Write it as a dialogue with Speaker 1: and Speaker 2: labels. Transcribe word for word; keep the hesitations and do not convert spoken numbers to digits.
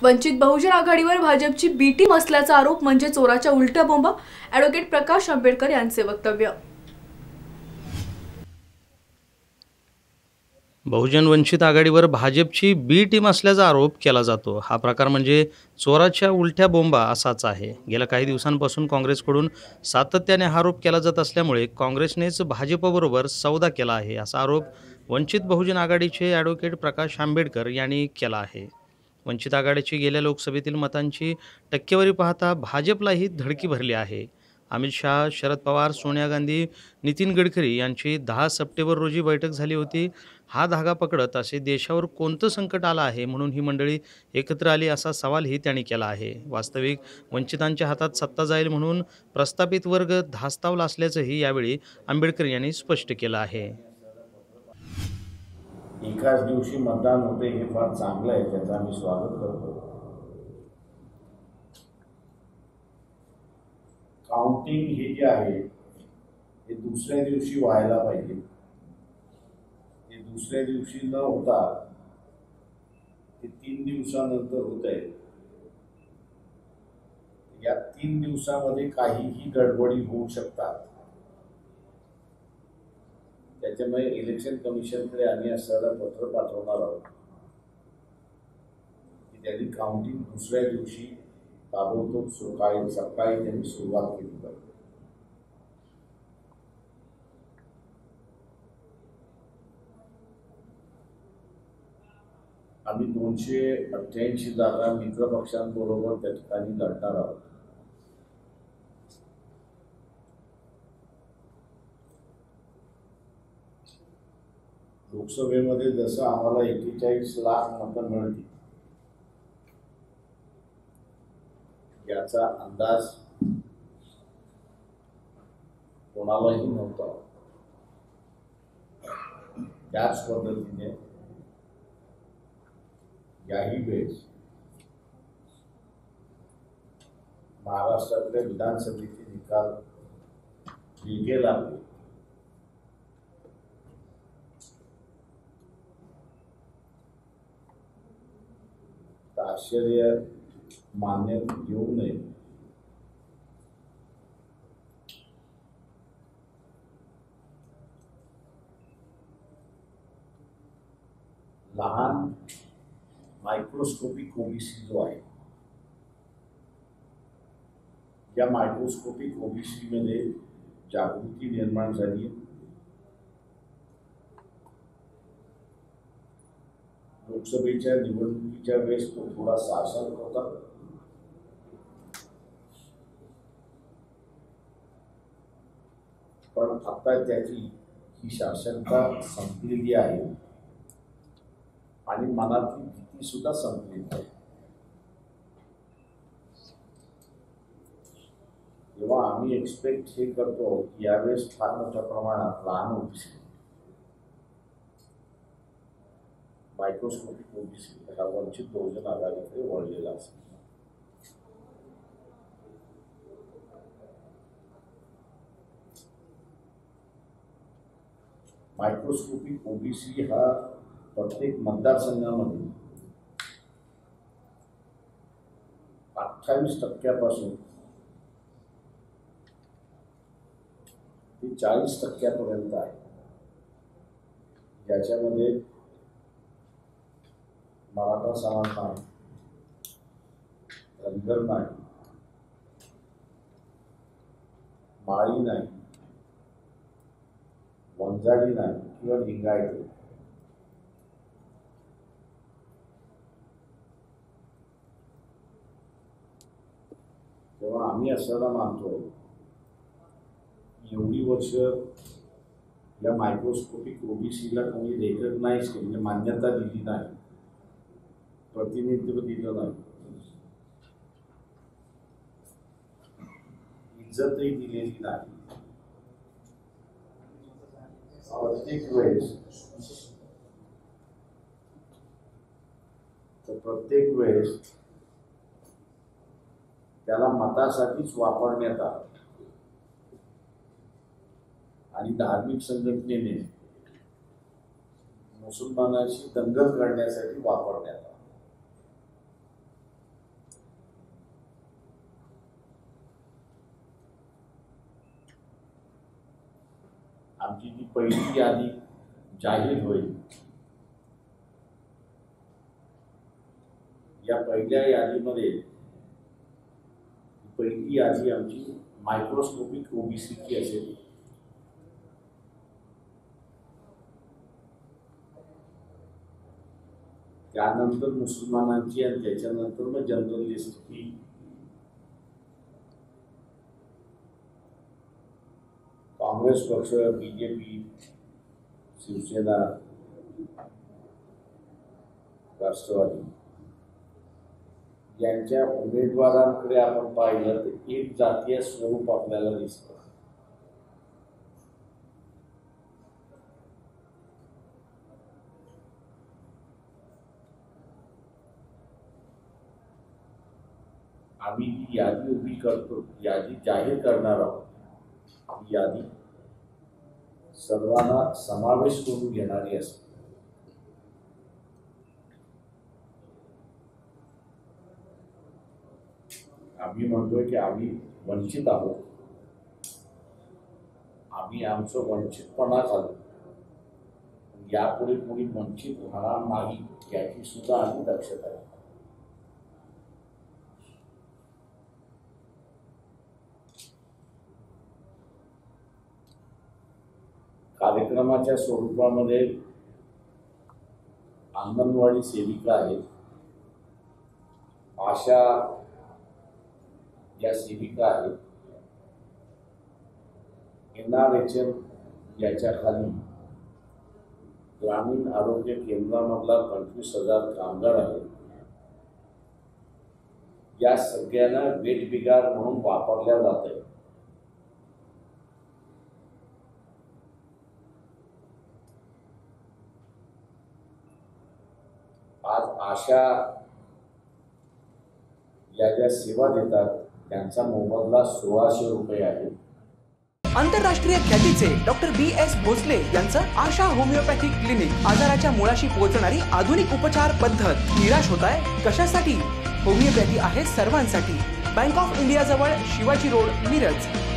Speaker 1: वंचित बहुजन आघाडीवर भाजपची बी टीम असल्याचा आरोप म्हणजे चोराच्या उलट्या बोंबा. ॲडव्होकेट प्रकाश आंबेडकर यांचे वक्तव्य.
Speaker 2: बहुजन वंचित आघाडीवर भाजपची बी टीम असल्याचा आरोप केला जातो. हा प्रकार म्हणजे चोराच्या उलट्या बोंबा असाच आहे. गेल्या काही दिवसांपासून काँग्रेसकडून सातत्याने हा आरोप केला जात असल्यामुळे काँग्रेसनेच भाजपबरोबर सौदा केला आहे, असा आरोप वंचित बहुजन आघाडीचे ॲडव्होकेट प्रकाश आंबेडकर यांनी केला आहे. वंचित आघाडीची गेल्या लोकसभेतील मतांची टक्केवारी पाहता भाजपलाही धडकी भरली आहे. अमित शहा, शरद पवार, सोनिया गांधी, नितीन गडकरी यांची दहा सप्टेंबर रोजी बैठक झाली होती. हा धागा पकडत असे देशावर कोणतं संकट आलं आहे म्हणून ही मंडळी एकत्र आली, असा सवालही त्यांनी केला आहे. वास्तविक वंचितांच्या हातात सत्ता जाईल म्हणून प्रस्थापित वर्ग धास्तावला असल्याचंही यावेळी आंबेडकर यांनी स्पष्ट केलं आहे.
Speaker 3: एकाच दिवशी मतदान होते हे फार चांगलं आहे, त्याचं आम्ही स्वागत करतो. काउंटिंग हे जे आहे हे दुसऱ्या दिवशी व्हायला पाहिजे. हे दुसऱ्या दिवशी न होता ते तीन दिवसानंतर होत आहे. या तीन दिवसामध्ये काहीही गडबडी होऊ शकतात. त्याच्यामुळे इलेक्शन कमिशनकडे आम्ही असं पत्र पाठवणार आहोत की त्यांनी काउंटिंग दुसऱ्या दिवशी ताबडतोब सकाळी सकाळी त्यांनी सुरुवात केली पाहिजे. आम्ही दोनशे अठ्ठ्याऐंशी जागा मित्र पक्षांबरोबर त्या ठिकाणी लढणार आहोत. लोकसभेमध्ये जसं आम्हाला एक्केचाळीस लाख मतं मिळतील याचा अंदाज कोणालाही नव्हता. त्याच पद्धतीने याही वेळेस महाराष्ट्रातल्या विधानसभेचे निकाल वेगळे लागले. आश्चर्य मान्य येऊ नये. लहान मायक्रोस्कोपिक ओबीसी जो आहे, या मायक्रोस्कोपिक ओबीसी मध्ये जागृती निर्माण झाली. लोकसभेच्या निवडणुकीच्या वेळेस तो थोडा साशंक होता. पण आता त्याची ही शासनता संपलेली आहे आणि मनातली भीती सुद्धा संपलेली आहे. तेव्हा आम्ही एक्सपेक्ट हे करतो की यावेळेस फार मोठ्या प्रमाणात लहान ओबीसी, मायक्रोस्कोपिक ओबीसी हा वंचित बहुजन आघाडीकडे वळलेला असेल. मायक्रोस्कोपिक ओबीसी हा प्रत्येक मतदारसंघामध्ये अठ्ठावीस टक्क्यापासून ते चाळीस टक्क्यापर्यंत आहे, ज्याच्यामध्ये मराठा समाज नाही, धनगर नाही, माळी नाही, वंजारी नाही किंवा लिंगायत. तेव्हा आम्ही असायला मानतो एवढी वर्ष या मायक्रोस्कोपिक ओबीसीला कोणी रेकग्नाइज केली, म्हणजे मान्यता दिली नाही, प्रतिनिधित्व दिलं नाही, इज्जतही दिलेली नाही. प्रत्येक वेळेस तर प्रत्येक वेळेस त्याला मतासाठीच वापरण्यात आलं आणि धार्मिक संघटनेने मुसलमानांशी दंगल करण्यासाठी वापरण्यात आला. पहिली यादी जाहीर होईल. या पहिल्या यादीमध्ये पहिली यादी आमची मायक्रोस्कोपिक ओबीसीची असेल. त्यानंतर मुसलमानांची आणि त्याच्यानंतर मग जनरल लिस्ट ही काँग्रेस पक्ष, बीजेपी, शिवसेना, राष्ट्रवादी यांच्या उमेदवारांकडे आपण पाहिलं तर एक जातीय स्वरूप आपल्याला दिसतं. आम्ही जी यादी उभी करतो, यादी जाहीर करणार आहोत, ही यादी सर्वांना समावेश करून घेणारी असते. आम्ही म्हणतोय की आम्ही वंचित आहोत, आम्ही आमचं वंचितपणा घालू, यापुढे कोणी वंचित होणार नाही याची सुद्धा आम्ही दक्षता घेतो. कार्यक्रमाच्या स्वरूपामध्ये अंगणवाडी सेविका आहेत, आशा या सेविका आहेत, एन आर एच एम याच्या खाली ग्रामीण आरोग्य केंद्रामधला पंचवीस हजार कामगार आहेत. या सगळ्यांना वेठबिगार म्हणून वापरल्या जात आहे. आज आशा या ज्या सेवा देतात त्यांचा मोबदला सोळाशे रुपये आहे.
Speaker 4: आंतरराष्ट्रीय ख्यातीचे डॉक्टर बी एस भोसले यांचं आशा होमिओपॅथिक क्लिनिक. आजाराच्या मुळाशी पोहोचणारी आधुनिक उपचार पद्धत. निराश होताय कशासाठी? होमिओपॅथी आहे सर्वांसाठी. बँक ऑफ इंडिया जवळ शिवाजी रोड, मिरज.